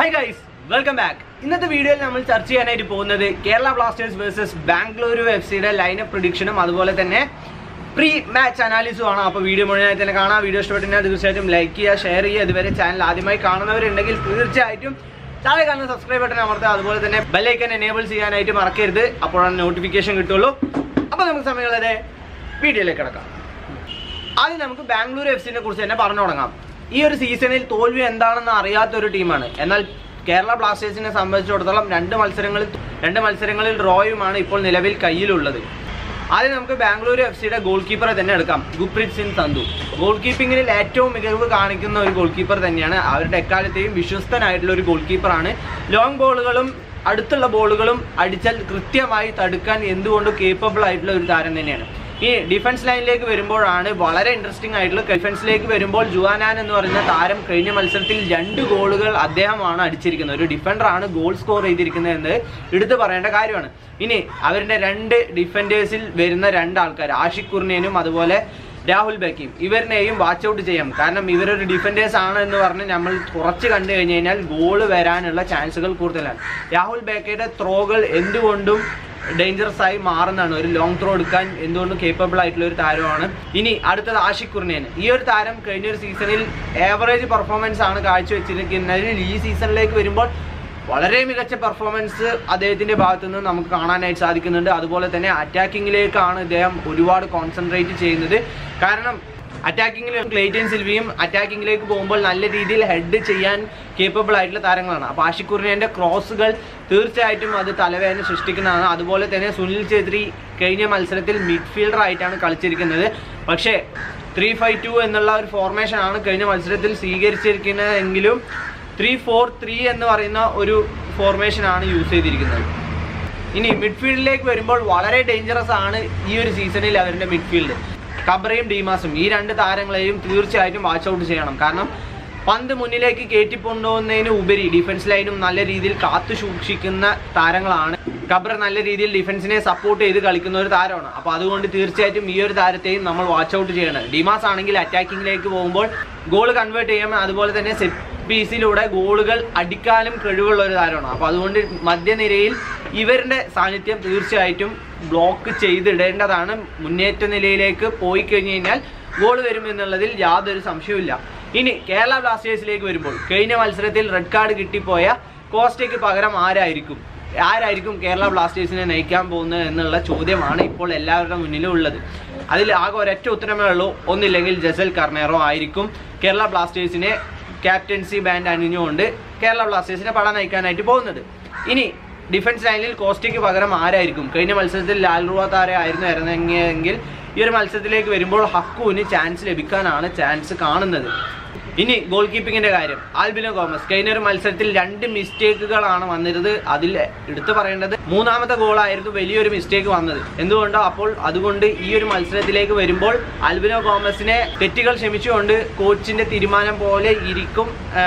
Hi guys, welcome back. ഇന്നത്തെ വീഡിയോയിൽ നമ്മൾ ചർച്ച ചെയ്യാനായിട്ട് പോകുന്നത് കേരള ബ്ലാസ്റ്റേഴ്സ് വേഴ്സസ് ബാംഗ്ലൂരു എഫ്സിയുടെ ലൈനപ്പ് പ്രിഡിക്ഷനും അതുപോലെ തന്നെ പ്രീ മാച്ച് അനാലിസും ആണ്. അപ്പോൾ വീഡിയോ മുഴുവനായി തന്നെ കാണാം. വീഡിയോ ഇഷ്ടപ്പെട്ടാൽ തീർച്ചയായിട്ടും ലൈക്ക് ചെയ്യുക, ഷെയർ ചെയ്യുക. ഇതുവരെ ചാനൽ ആദ്യമായി കാണുന്നവരുണ്ടെങ്കിൽ തീർച്ചയായിട്ടും താഴെ കാണുന്ന സബ്സ്ക്രൈബ് ബട്ടൺ അമർത്തുക. അതുപോലെ തന്നെ ബെൽ ഐക്കൺ എനേബിൾ ചെയ്യാനായിട്ട് മറക്കരുത്, അപ്പോഴാണ് നോട്ടിഫിക്കേഷൻ കിട്ടുള്ളൂ. അപ്പോൾ നമുക്ക് സമയങ്ങളെ വീഡിയോയിലേക്ക് കിടക്കാം. ആദ്യം നമുക്ക് ബാംഗ്ലൂരു എഫ്സിനെ കുറിച്ച് തന്നെ പറഞ്ഞു തുടങ്ങാം. ഈ ഒരു സീസണിൽ തോൽവി എന്താണെന്ന് അറിയാത്തൊരു ടീമാണ്. എന്നാൽ കേരള ബ്ലാസ്റ്റേഴ്സിനെ സംബന്ധിച്ചിടത്തോളം രണ്ട് മത്സരങ്ങളിൽ ഡ്രോയുമാണ് ഇപ്പോൾ നിലവിൽ കയ്യിലുള്ളത്. ആദ്യം നമുക്ക് ബാംഗ്ലൂരു എഫ്സിയുടെ ഗോൾ കീപ്പറെ തന്നെ എടുക്കാം, ഗുർപ്രീത് സിംഗ് സന്ധു. ഗോൾ കീപ്പിങ്ങിൽ ഏറ്റവും മികവ് കാണിക്കുന്ന ഒരു ഗോൾ കീപ്പർ തന്നെയാണ്. അവരുടെ എക്കാലത്തെയും വിശ്വസ്തനായിട്ടുള്ള ഒരു ഗോൾ കീപ്പറാണ്. ലോങ് ബോളുകളും അടുത്തുള്ള ബോളുകളും അടിച്ചാൽ കൃത്യമായി തടുക്കാൻ എന്തുകൊണ്ടും കേപ്പബിൾ ആയിട്ടുള്ള ഒരു താരം തന്നെയാണ്. ഈ ഡിഫൻസ് ലൈനിലേക്ക് വരുമ്പോഴാണ് വളരെ ഇൻട്രസ്റ്റിംഗ് ആയിട്ടുള്ള. ഡിഫൻസിലേക്ക് വരുമ്പോൾ ജുവാനാൻ എന്ന് പറയുന്ന താരം കഴിഞ്ഞ മത്സരത്തിൽ 2 ഗോളുകൾ അദ്ദേഹമാണ് അടിച്ചിരിക്കുന്നത്. ഒരു ഡിഫൻഡറാണ് ഗോൾ സ്കോർ ചെയ്തിരിക്കുന്നത് എന്ന് എടുത്തു പറയേണ്ട കാര്യമാണ്. ഇനി അവരുടെ 2 ഡിഫൻഡേഴ്സിൽ വരുന്ന 2 ആൾക്കാർ, ആഷിഖ് കുർണിയനും അതുപോലെ രാഹുൽ ബേക്കയും, ഇവരിനെയും വാച്ച് ഔട്ട് ചെയ്യാം. കാരണം ഇവരൊരു ഡിഫൻഡേഴ്സ് ആണ് എന്ന് പറഞ്ഞ് നമ്മൾ കുറച്ച് കണ്ടു കഴിഞ്ഞ് കഴിഞ്ഞാൽ ഗോള് വരാനുള്ള ചാൻസുകൾ കൂടുതലാണ്. രാഹുൽ ബേക്കയുടെ ത്രോകൾ എന്തുകൊണ്ടും ഡേഞ്ചറസ് ആയി മാറുന്നതാണ്. ഒരു ലോങ് ത്രോ എടുക്കാൻ എന്തുകൊണ്ടും കേപ്പബിൾ ആയിട്ടുള്ള ഒരു താരമാണ്. ഇനി അടുത്തത് ആഷിഖ് കുർണിയൻ. ഈ ഒരു താരം കഴിഞ്ഞൊരു സീസണിൽ ആവറേജ് പെർഫോമൻസ് ആണ് കാഴ്ചവെച്ചിരിക്കുന്നത്. ഈ സീസണിലേക്ക് വരുമ്പോൾ വളരെ മികച്ച പെർഫോമൻസ് അദ്ദേഹത്തിൻ്റെ ഭാഗത്തു നിന്ന് നമുക്ക് കാണാനായിട്ട് സാധിക്കുന്നുണ്ട്. അതുപോലെ തന്നെ അറ്റാക്കിങ്ങിലേക്കാണ് ഇദ്ദേഹം ഒരുപാട് കോൺസെൻട്രേറ്റ് ചെയ്യുന്നത്. കാരണം അറ്റാക്കിങ്ങിൽ ക്ലെയ്റ്റൻ സിൽവിയും അറ്റാക്കിങ്ങിലേക്ക് പോകുമ്പോൾ നല്ല രീതിയിൽ ഹെഡ് ചെയ്യാൻ കേപ്പബിൾ ആയിട്ടുള്ള താരങ്ങളാണ്. അപ്പോൾ ആഷിഖ് കുർണിയൻ്റെ ക്രോസുകൾ തീർച്ചയായിട്ടും അത് തലവേദന സൃഷ്ടിക്കുന്നതാണ്. അതുപോലെ തന്നെ സുനിൽ ഛേത്രി കഴിഞ്ഞ മത്സരത്തിൽ മിഡ്ഫീൽഡർ ആയിട്ടാണ് കളിച്ചിരിക്കുന്നത്. പക്ഷേ 3-5-2 എന്നുള്ള ഒരു ഫോർമേഷനാണ് കഴിഞ്ഞ മത്സരത്തിൽ സ്വീകരിച്ചിരിക്കുന്നതെങ്കിലും 3-4-3 എന്ന് പറയുന്ന ഒരു ഫോർമേഷനാണ് യൂസ് ചെയ്തിരിക്കുന്നത്. ഇനി മിഡ്ഫീൽഡിലേക്ക് വരുമ്പോൾ വളരെ ഡേഞ്ചറസ് ആണ് ഈ ഒരു സീസണിൽ അവരുടെ മിഡ്ഫീൽഡ്. കബ്രയും ഡീമാസും, ഈ 2 താരങ്ങളെയും തീർച്ചയായിട്ടും വാച്ച് ഔട്ട് ചെയ്യണം. കാരണം പന്ത് മുന്നിലേക്ക് കയറ്റിക്കൊണ്ടുപോകുന്നതിന് ഉപരി ഡിഫൻസ് ലൈനും നല്ല രീതിയിൽ കാത്തു സൂക്ഷിക്കുന്ന താരങ്ങളാണ്. കബ്ര നല്ല രീതിയിൽ ഡിഫൻസിനെ സപ്പോർട്ട് ചെയ്ത് കളിക്കുന്ന ഒരു താരമാണ്. അപ്പോൾ അതുകൊണ്ട് തീർച്ചയായിട്ടും ഈ ഒരു താരത്തെയും നമ്മൾ വാച്ച് ഔട്ട് ചെയ്യണം. ഡിമാസ് ആണെങ്കിൽ അറ്റാക്കിങ്ങിലേക്ക് പോകുമ്പോൾ ഗോൾ കൺവേർട്ട് ചെയ്യാം, അതുപോലെ തന്നെ സെറ്റ് പീസിലൂടെ ഗോളുകൾ അടിക്കാനും കഴിവുള്ള ഒരു താരമാണ്. അപ്പോൾ അതുകൊണ്ട് മധ്യനിരയിൽ ഇവരുടെ സാന്നിധ്യം തീർച്ചയായിട്ടും ബ്ലോക്ക് ചെയ്തിടേണ്ടതാണ്. മുന്നേറ്റ നിലയിലേക്ക് പോയി കഴിഞ്ഞ് കഴിഞ്ഞാൽ ഗോൾ വരുമെന്നുള്ളതിൽ യാതൊരു സംശയവുമില്ല. ഇനി കേരള ബ്ലാസ്റ്റേഴ്സിലേക്ക് വരുമ്പോൾ കഴിഞ്ഞ മത്സരത്തിൽ റെഡ് കാർഡ് കിട്ടിപ്പോയ കോസ്റ്റയ്ക്ക് പകരം ആരായിരിക്കും കേരള ബ്ലാസ്റ്റേഴ്സിനെ നയിക്കാൻ പോകുന്നത് എന്നുള്ള ചോദ്യമാണ് ഇപ്പോൾ എല്ലാവരുടെ മുന്നിലും ഉള്ളത്. അതിൽ ആകെ ഒരൊറ്റ ഉത്തരമേ ഉള്ളൂ. ഒന്നില്ലെങ്കിൽ ജസൽ കർണേറോ ആയിരിക്കും കേരള ബ്ലാസ്റ്റേഴ്സിനെ ക്യാപ്റ്റൻസി ബാൻഡ് അണിഞ്ഞുകൊണ്ട് കേരള ബ്ലാസ്റ്റേഴ്സിനെ പട നയിക്കാനായിട്ട് പോകുന്നത്. ഇനി ഡിഫൻസ് ലൈനിൽ കോസ്റ്റയ്ക്ക് പകരം ആരായിരിക്കും? കഴിഞ്ഞ മത്സരത്തിൽ ലാൽറുവ താരെ ആയിരുന്നു ഇറങ്ങിയെങ്കിൽ ഈ ഒരു മത്സരത്തിലേക്ക് വരുമ്പോൾ ഹക്കുവിന് ചാൻസ് ലഭിക്കാനാണ് ചാൻസ് കാണുന്നത്. ഇനി ഗോൾ കീപ്പിങ്ങിൻ്റെ കാര്യം, ആൽബിനോ ഗോമസ് കഴിഞ്ഞൊരു മത്സരത്തിൽ 2 മിസ്റ്റേക്കുകളാണ് വന്നിരുന്നത്. അതിൽ എടുത്തു പറയേണ്ടത് 3ാമത്തെ ഗോളായിരുന്നു വലിയൊരു മിസ്റ്റേക്ക് വന്നത്. എന്തുകൊണ്ടോ അപ്പോൾ അതുകൊണ്ട് ഈ ഒരു മത്സരത്തിലേക്ക് വരുമ്പോൾ ആൽബിനോ ഗോമസിനെ തെറ്റുകൾ ക്ഷമിച്ചുകൊണ്ട് കോച്ചിൻ്റെ തീരുമാനം പോലെ ഇരിക്കും.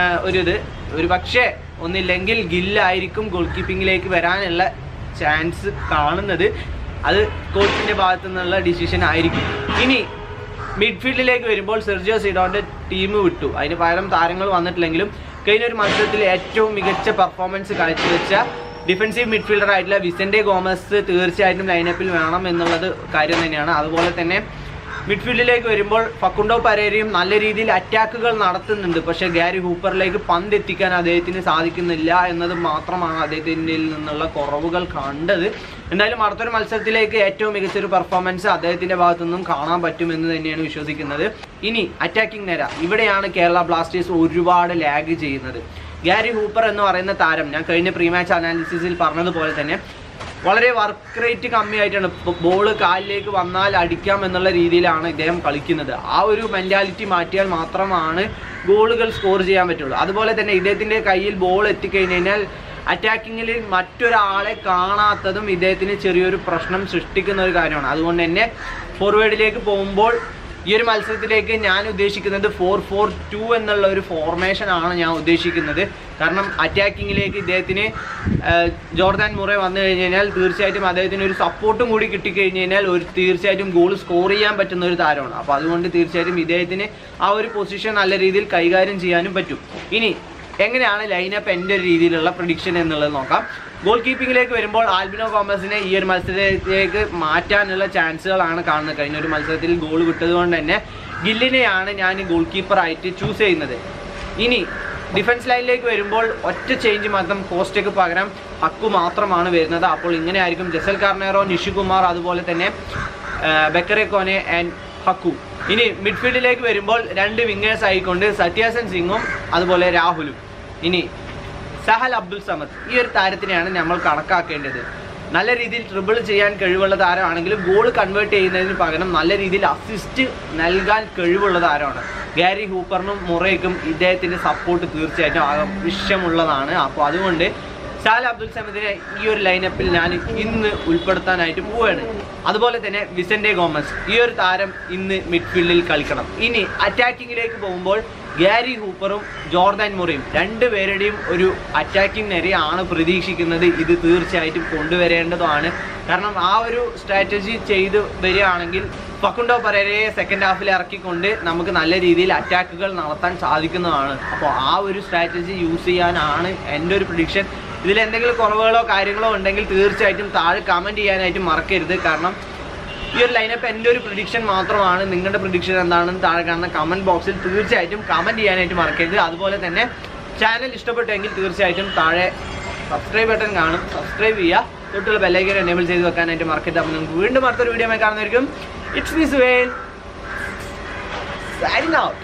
ഒരു പക്ഷേ ഒന്നില്ലെങ്കിൽ ഗില്ലായിരിക്കും ഗോൾ കീപ്പിങ്ങിലേക്ക് വരാനുള്ള ചാൻസ് കാണുന്നത്. അത് കോച്ചിൻ്റെ ഭാഗത്തു നിന്നുള്ള ഡിസിഷൻ ആയിരിക്കും. ഇനി മിഡ്ഫീൽഡിലേക്ക് വരുമ്പോൾ സെർജിയോ സിഡോൻ്റെ ടീം വിട്ടു, അതിന് പകരം താരങ്ങൾ വന്നിട്ടില്ലെങ്കിലും കഴിഞ്ഞൊരു മത്സരത്തിൽ ഏറ്റവും മികച്ച പെർഫോമൻസ് കാഴ്ചവെച്ച ഡിഫൻസീവ് മിഡ്ഫീൽഡർ ആയിട്ടുള്ള വിസെൻ്റെ ഗോമസ് തീർച്ചയായിട്ടും ലൈനപ്പിൽ വേണം എന്നുള്ളത് കാര്യം തന്നെയാണ്. അതുപോലെ തന്നെ മിഡ്ഫീൽഡിലേക്ക് വരുമ്പോൾ ഫക്കുണ്ടോ പരേരയും നല്ല രീതിയിൽ അറ്റാക്കുകൾ നടത്തുന്നുണ്ട്. പക്ഷേ ഗാരി ഹൂപ്പറിലേക്ക് പന്ത് എത്തിക്കാൻ അദ്ദേഹത്തിന് സാധിക്കുന്നില്ല എന്നത് മാത്രമാണ് അദ്ദേഹത്തിൻ്റെ നിന്നുള്ള കുറവുകൾ കണ്ടത്. എന്തായാലും അടുത്തൊരു മത്സരത്തിലേക്ക് ഏറ്റവും മികച്ചൊരു പെർഫോമൻസ് അദ്ദേഹത്തിൻ്റെ ഭാഗത്തു നിന്നും കാണാൻ പറ്റുമെന്ന് തന്നെയാണ് വിശ്വസിക്കുന്നത്. ഇനി അറ്റാക്കിംഗ് നിര, ഇവിടെയാണ് കേരള ബ്ലാസ്റ്റേഴ്സ് ഒരുപാട് ലാഗ് ചെയ്യുന്നത്. ഗാരി ഹൂപ്പർ എന്ന് പറയുന്ന താരം ഞാൻ കഴിഞ്ഞ പ്രീ മാച്ച് അനാലിസിസിൽ പറഞ്ഞതുപോലെ തന്നെ വളരെ വർക്ക് റേറ്റ് കമ്മിയായിട്ടാണ്. ബോൾ കാലിലേക്ക് വന്നാൽ അടിക്കാം എന്നുള്ള രീതിയിലാണ് ഇദ്ദേഹം കളിക്കുന്നത്. ആ ഒരു മെൻറ്റാലിറ്റി മാറ്റിയാൽ മാത്രമാണ് ഗോളുകൾ സ്കോർ ചെയ്യാൻ പറ്റുള്ളൂ. അതുപോലെ തന്നെ ഇദ്ദേഹത്തിൻ്റെ കയ്യിൽ ബോൾ എത്തിക്കഴിഞ്ഞ് കഴിഞ്ഞാൽ അറ്റാക്കിങ്ങിൽ മറ്റൊരാളെ കാണാത്തതും ഇദ്ദേഹത്തിന് ചെറിയൊരു പ്രശ്നം സൃഷ്ടിക്കുന്ന ഒരു കാര്യമാണ്. അതുകൊണ്ട് തന്നെ ഫോർവേഡിലേക്ക് പോകുമ്പോൾ ഈ ഒരു മത്സരത്തിലേക്ക് ഞാൻ ഉദ്ദേശിക്കുന്നത് 4-4-2 എന്നുള്ള ഒരു ഫോർമേഷനാണ് ഞാൻ ഉദ്ദേശിക്കുന്നത്. കാരണം അറ്റാക്കിങ്ങിലേക്ക് ഇദ്ദേഹത്തിന് ജോർദാൻ മുറെ വന്നു കഴിഞ്ഞ് കഴിഞ്ഞാൽ തീർച്ചയായിട്ടും അദ്ദേഹത്തിന് ഒരു സപ്പോർട്ടും കൂടി കിട്ടിക്കഴിഞ്ഞ് കഴിഞ്ഞാൽ തീർച്ചയായിട്ടും ഗോൾ സ്കോർ ചെയ്യാൻ പറ്റുന്ന ഒരു താരമാണ്. അപ്പോൾ അതുകൊണ്ട് തീർച്ചയായിട്ടും ഇദ്ദേഹത്തിന് ആ ഒരു പൊസിഷൻ നല്ല രീതിയിൽ കൈകാര്യം ചെയ്യാനും പറ്റും. ഇനി എങ്ങനെയാണ് ലൈനപ്പ് എൻ്റെ ഒരു രീതിയിലുള്ള പ്രഡിക്ഷൻ എന്നുള്ളത് നോക്കാം. ഗോൾ കീപ്പിങ്ങിലേക്ക് വരുമ്പോൾ ആൽബിനോ ഗോമസിനെ ഈ ഒരു മത്സരത്തിലേക്ക് മാറ്റാനുള്ള ചാൻസുകളാണ് കാണുന്നത്. കഴിഞ്ഞ ഒരു മത്സരത്തിൽ ഗോൾ വിട്ടതുകൊണ്ട് തന്നെ ഗില്ലിനെയാണ് ഞാൻ ഗോൾ കീപ്പറായിട്ട് ചൂസ് ചെയ്യുന്നത്. ഇനി ഡിഫൻസ് ലൈനിലേക്ക് വരുമ്പോൾ ഒറ്റ ചേഞ്ച് മാത്രം, കോസ്റ്റയ്ക്ക് പകരം ഹക്കു മാത്രമാണ് വരുന്നത്. അപ്പോൾ ഇങ്ങനെ ആയിരിക്കും ജസൽ കാർണേറോ, നിഷികുമാർ, അതുപോലെ തന്നെ ബെക്കറെക്കോനെ ആൻഡ് ഹക്കു. ഇനി മിഡ്ഫീൽഡിലേക്ക് വരുമ്പോൾ 2 വിങ്ങേഴ്സ് ആയിക്കൊണ്ട് സത്യാസൻ സിംഗും അതുപോലെ രാഹുലും. ഇനി സഹൽ അബ്ദുൽ സമദ്, ഈ ഒരു താരത്തിനെയാണ് നമ്മൾ കണക്കാക്കേണ്ടത്. നല്ല രീതിയിൽ ട്രിബിൾ ചെയ്യാൻ കഴിവുള്ള താരമാണെങ്കിലും ഗോൾ കൺവേർട്ട് ചെയ്യുന്നതിന് പകരം നല്ല രീതിയിൽ അസിസ്റ്റ് നൽകാൻ കഴിവുള്ള താരമാണ്. ഗാരി ഹൂപ്പറിനും മൊറേക്കും ഇദ്ദേഹത്തിൻ്റെ സപ്പോർട്ട് തീർച്ചയായിട്ടും ആവശ്യമുള്ളതാണ്. അപ്പോൾ അതുകൊണ്ട് സഹൽ അബ്ദുൽ സമദിനെ ഈ ഒരു ലൈനപ്പിൽ ഞാൻ ഇന്ന് ഉൾപ്പെടുത്താനായിട്ട് പോവുകയാണ്. അതുപോലെ തന്നെ വിസന്റെ ഗോമസ്, ഈ ഒരു താരം ഇന്ന് മിഡ്ഫീൽഡിൽ കളിക്കണം. ഇനി അറ്റാക്കിങ്ങിലേക്ക് പോകുമ്പോൾ ഗാരി ഹൂപ്പറും ജോർദാൻ മൊറയും 2 പേരുടെയും ഒരു അറ്റാക്കിംഗ് നിരയാണ് പ്രതീക്ഷിക്കുന്നത്. ഇത് തീർച്ചയായിട്ടും കൊണ്ടുവരേണ്ടതാണ്. കാരണം ആ ഒരു സ്ട്രാറ്റജി ചെയ്ത് വരികയാണെങ്കിൽ ഫക്കുണ്ടോ പെരേരയെ സെക്കൻഡ് ഹാഫിൽ ഇറക്കിക്കൊണ്ട് നമുക്ക് നല്ല രീതിയിൽ അറ്റാക്കുകൾ നടത്താൻ സാധിക്കുന്നതാണ്. അപ്പോൾ ആ ഒരു സ്ട്രാറ്റജി യൂസ് ചെയ്യാനാണ് എൻ്റെ ഒരു പ്രഡിക്ഷൻ. ഇതിൽ എന്തെങ്കിലും കുറവുകളോ കാര്യങ്ങളോ ഉണ്ടെങ്കിൽ തീർച്ചയായിട്ടും താഴെ കമൻറ്റ് ചെയ്യാനായിട്ട് മറക്കരുത്. കാരണം ഈ ഒരു ലൈനപ്പ് എൻ്റെ ഒരു പ്രഡിക്ഷൻ മാത്രമാണ്. നിങ്ങളുടെ പ്രഡിക്ഷൻ എന്താണെന്ന് താഴെ കാണുന്ന കമൻറ്റ് ബോക്സിൽ തീർച്ചയായിട്ടും കമൻറ്റ് ചെയ്യാനായിട്ട് മറക്കരുത്. അതുപോലെ തന്നെ ചാനൽ ഇഷ്ടപ്പെട്ടെങ്കിൽ തീർച്ചയായിട്ടും താഴെ സബ്സ്ക്രൈബ് ബട്ടൺ കാണും, സബ്സ്ക്രൈബ് ചെയ്യുക, തൊട്ടുള്ള ബെല്ലൈക്കൻ എനേബിൾ ചെയ്ത് വെക്കാനായിട്ട് മറക്കരുത്. അപ്പോൾ നിങ്ങൾക്ക് വീണ്ടും അടുത്തൊരു വീഡിയോ കാണുന്നതായിരിക്കും. It's me Suhail, signing out.